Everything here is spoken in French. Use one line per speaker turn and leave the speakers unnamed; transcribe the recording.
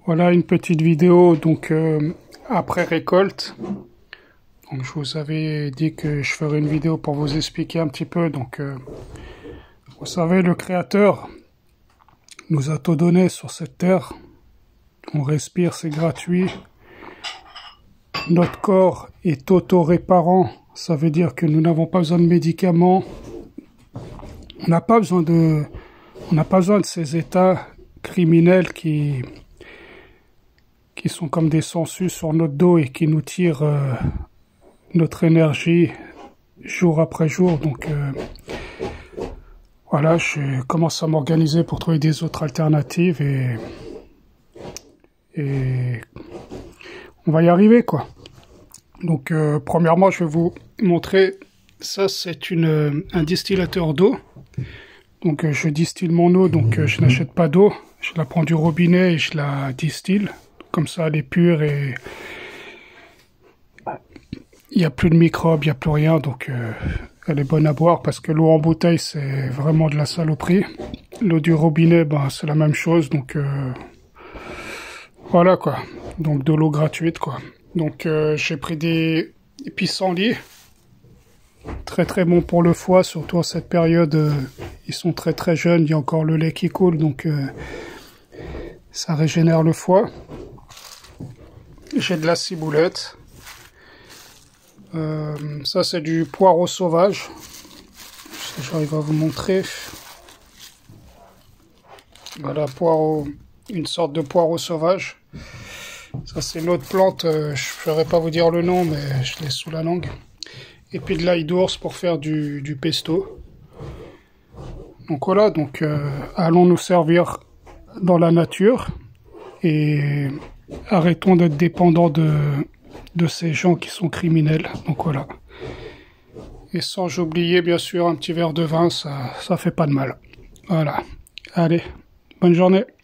Voilà une petite vidéo donc après récolte. Donc je vous avais dit que je ferais une vidéo pour vous expliquer un petit peu. Donc vous savez, le Créateur nous a tout donné sur cette terre. On respire, c'est gratuit. Notre corps est auto-réparant. Ça veut dire que nous n'avons pas besoin de médicaments. On n'a pas besoin de ces états criminels qui sont comme des sangsues sur notre dos et qui nous tirent notre énergie jour après jour. Donc voilà, je commence à m'organiser pour trouver des autres alternatives et on va y arriver, quoi. Donc premièrement, je vais vous montrer, ça c'est un distillateur d'eau. Donc je distille mon eau, donc je n'achète pas d'eau, je la prends du robinet et je la distille. Comme ça, elle est pure et il n'y a plus de microbes, il n'y a plus rien, donc elle est bonne à boire parce que l'eau en bouteille, c'est vraiment de la saloperie. L'eau du robinet, ben, c'est la même chose, donc voilà quoi. Donc de l'eau gratuite, quoi. Donc j'ai pris des pissenlits, très très bon pour le foie, surtout en cette période, ils sont très très jeunes, il y a encore le lait qui coule, donc ça régénère le foie. J'ai de la ciboulette. Ça c'est du poireau sauvage. J'arrive à vous montrer. Voilà, poireau, une sorte de poireau sauvage. Ça c'est une autre plante, je ne saurais pas vous dire le nom, mais je l'ai sous la langue. Et puis de l'ail d'ours pour faire du pesto. Donc voilà, donc allons nous servir dans la nature et arrêtons d'être dépendants de ces gens qui sont criminels. Donc voilà. Et sans oublier bien sûr un petit verre de vin, ça fait pas de mal. Voilà. Allez, bonne journée.